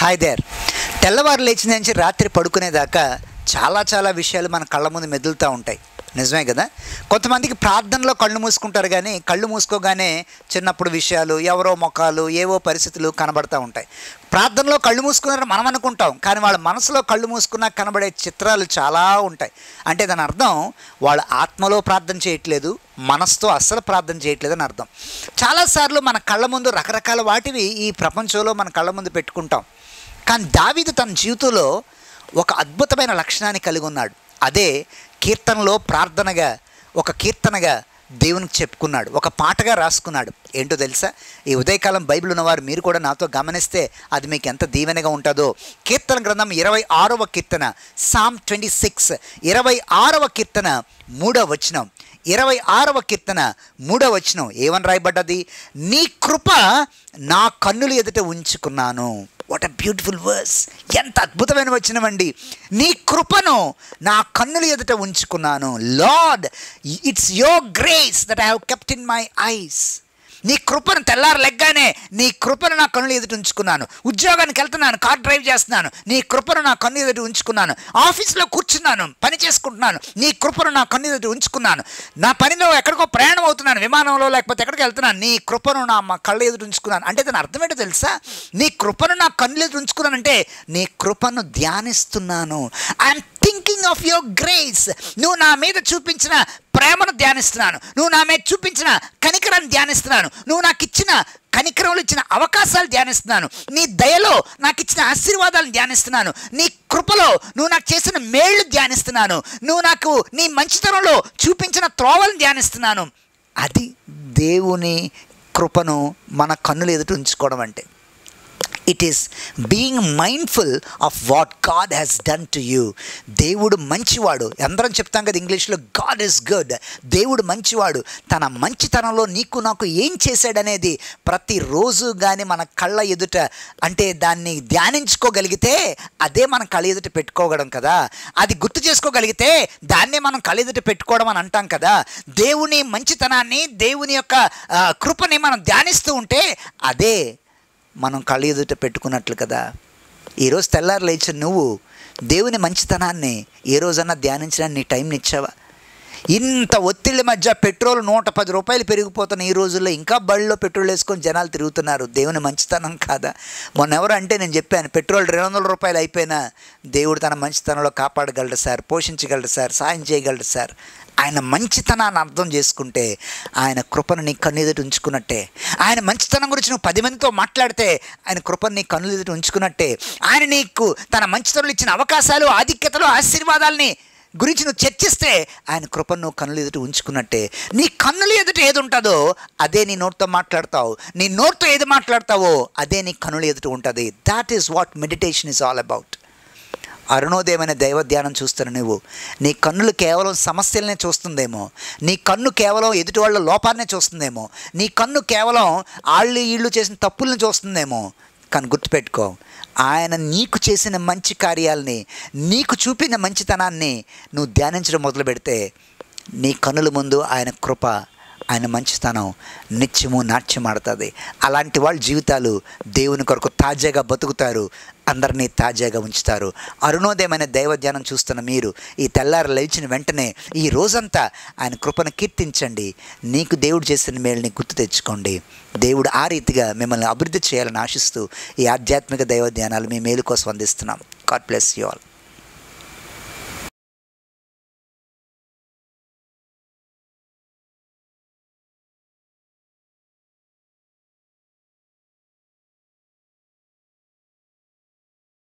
Hi there. తెల్లవారు లేచిన నుంచి రాత్రి పడుకునేదాకా చాలా విషయాలు మన కళ్ళ ముందు మెదులుతూ ఉంటాయి. నిజమే కదా. కొంతమందికి ప్రార్థనలో కళ్ళు మూసుకుంటారు, కానీ కళ్ళు మూసుకోగానే చిన్నప్పుడు విషయాలు, ఎవరో ముఖాలు, ఏవో పరిస్థితులు కనబడుతూ ఉంటాయి. ప్రార్థనలో కళ్ళు మూసుకున్నారని మనం అనుకుంటాం, కానీ వాళ్ళ మనసులో కళ్ళు మూసుకున్నా కనబడే చిత్రాలు చాలా ఉంటాయి. అంటే దాని అర్థం వాళ్ళు ఆత్మలో ప్రార్థన చేయట్లేదు, మనసుతో అస్సలు ప్రార్థన చేయట్లేదు అని అర్థం. చాలాసార్లు మన కళ్ళ ముందు రకరకాల వాటివి ఈ ప్రపంచంలో మన కళ్ళ ముందు పెట్టుకుంటాం. కానీ దావీదు తన జీవితంలో ఒక అద్భుతమైన లక్షణాన్ని కలిగి ఉన్నాడు. అదే కీర్తనలో ప్రార్థనగా, ఒక కీర్తనగా దేవునికి చెప్పుకున్నాడు, ఒక పాటగా రాసుకున్నాడు. ఏంటో తెలుసా? ఈ ఉదయకాలం బైబిల్ ఉన్నవారు మీరు కూడా నాతో గమనిస్తే అది మీకు ఎంత దీవెనగా ఉంటుందో. కీర్తన గ్రంథం 26వ కీర్తన, సామ్ 26, 26వ కీర్తన 3వ వచనం. 26వ కీర్తన 3వ వచనం ఏమని రాయబడ్డది? నీ కృప నా కన్నుల ఎదుట ఉంచుకున్నాను. What a beautiful verse! ఎంత అద్భుతమైన వచనం అండి. నీ కృపను నా కన్నుల ఎదుట ఉంచుకున్నాను. Lord, it's your grace that I have kept in my eyes. నీ కృపను తెల్లారు లెగ్గానే నీ కృపను నా కన్నుల ఎదుట ఉంచుకున్నాను. ఉద్యోగానికి వెళ్తున్నాను, కార్ డ్రైవ్ చేస్తున్నాను, నీ కృపను నా కన్ను ఎదుట ఉంచుకున్నాను. ఆఫీస్లో కూర్చున్నాను, పని చేసుకుంటున్నాను, నీ కృపను నా కన్ను ఎదుట ఉంచుకున్నాను. నా పనిలో ఎక్కడికో ప్రయాణం అవుతున్నాను, విమానంలో లేకపోతే ఎక్కడికి వెళ్తున్నాను, నీ కృపను నా కళ్ళ ఎదుట ఉంచుకున్నాను. అంటే దాని అర్థం ఏంటో తెలుసా? నీ కృపను నా కన్నుల ఎదుట ఉంచుకున్నానంటే నీ కృపను ధ్యానిస్తున్నాను. I'm thinking of your grace. నువ్వు నా మీద చూపించిన ప్రేమను ధ్యానిస్తున్నాను, నువ్వు నా మీద చూపించిన కనికరాన్ని ధ్యానిస్తున్నాను, నువ్వు నాకు ఇచ్చిన కనికరంలో ఇచ్చిన అవకాశాలు ధ్యానిస్తున్నాను, నీ దయలో నాకు ఇచ్చిన ఆశీర్వాదాలను ధ్యానిస్తున్నాను, నీ కృపలో నువ్వు నాకు చేసిన మేళ్ళు ధ్యానిస్తున్నాను, నువ్వు నాకు నీ మంచితనంలో చూపించిన త్రోవలను ధ్యానిస్తున్నాను. అది దేవుని కృపను మన కన్నుల ఎదుట ఉంచుకోవడం అంటే. It is being mindful of what God has done to you. దేవుడు మంచివాడు. అందరం చెప్తాం కదా ఇంగ్లీష్లో, గాడ్ ఈజ్ గుడ్. దేవుడు మంచివాడు. తన మంచితనంలో నీకు నాకు ఏం చేశాడనేది ప్రతిరోజు కానీ మన కళ్ళ ఎదుట, అంటే దాన్ని ధ్యానించుకోగలిగితే అదే మనం కళ్ళ ఎదుట పెట్టుకోగలం కదా. అది గుర్తు చేసుకోగలిగితే దాన్నే మనం కళ్ళ ఎదుట పెట్టుకోవడం అని అంటాం కదా. దేవుని మంచితనాన్ని, దేవుని యొక్క కృపని మనం ధ్యానిస్తూ ఉంటే అదే మనం కళ్ళ ఎదుట పెట్టుకున్నట్లు కదా. ఈరోజు తెల్లారు లేచి నువ్వు దేవుని మంచితనాన్ని ఏ రోజన్నా ధ్యానించడానికి నీ టైంని ఇచ్చావా? ఇంత ఒత్తిళ్ళ మధ్య పెట్రోల్ 110 రూపాయలు పెరిగిపోతున్న ఈ రోజుల్లో ఇంకా బళ్ళలో పెట్రోల్ వేసుకొని జనాలు తిరుగుతున్నారు. దేవుని మంచితనం కాదా? మొన్న ఎవరు అంటే నేను చెప్పాను, పెట్రోల్ 200 రూపాయలు అయిపోయినా దేవుడు తన మంచితనంలో కాపాడగలడు సార్, పోషించగలడు సార్, సాయం చేయగలడు సార్. ఆయన మంచితనాన్ని అర్థం చేసుకుంటే ఆయన కృపను నీ కన్ను ఎదుట ఉంచుకున్నట్టే. ఆయన మంచితనం గురించి నువ్వు 10 మందితో మాట్లాడితే ఆయన కృపను నీ కన్నుల ఎదుట ఉంచుకున్నట్టే. ఆయన నీకు తన మంచితనంలో ఇచ్చిన అవకాశాలు, ఆధిక్యతలు, ఆశీర్వాదాలని గురించి నువ్వు చర్చిస్తే ఆయన కృపను నువ్వు కన్నుల ఎదుట ఉంచుకున్నట్టే. నీ కన్నుల ఎదుట ఏది ఉంటుందో అదే నీ నోటితో మాట్లాడతావు, నీ నోటితో ఏది మాట్లాడతావో అదే నీ కన్నుల ఎదుట ఉంటుంది. That is what meditation is all about. అరుణోదయమైన దైవ ధ్యానం చూస్తున్న నువ్వు, నీ కన్నులు కేవలం సమస్యలనే చూస్తుందేమో, నీ కన్ను కేవలం ఎదుటి వాళ్ళ లోపాన్నే చూస్తుందేమో, నీ కన్ను కేవలం వీళ్ళు చేసిన తప్పులను చూస్తుందేమో. కానీ గుర్తుపెట్టుకో, ఆయన నీకు చేసిన మంచి కార్యాలని, నీకు చూపిన మంచితనాన్ని నువ్వు ధ్యానించడం మొదలు పెడితే నీ కన్నుల ముందు ఆయన కృప, ఆయన మంచితనం నిత్యము నాట్యం ఆడుతుంది. అలాంటి వాళ్ళ జీవితాలు దేవుని కొరకు తాజాగా బతుకుతారు, అందరినీ తాజాగా ఉంచుతారు. అరుణోదయమైన దైవ ధ్యానం చూస్తున్న మీరు ఈ తెల్లారు లేచిన వెంటనే ఈ రోజంతా ఆయన కృపను కీర్తించండి. నీకు దేవుడు చేసిన మేలుని గుర్తు తెచ్చుకోండి. దేవుడు ఆ రీతిగా మిమ్మల్ని అభివృద్ధి చేయాలని ఆశిస్తూ ఈ ఆధ్యాత్మిక దైవ ధ్యానాలు మీ మేలు కోసం అందిస్తున్నాం. God bless you all.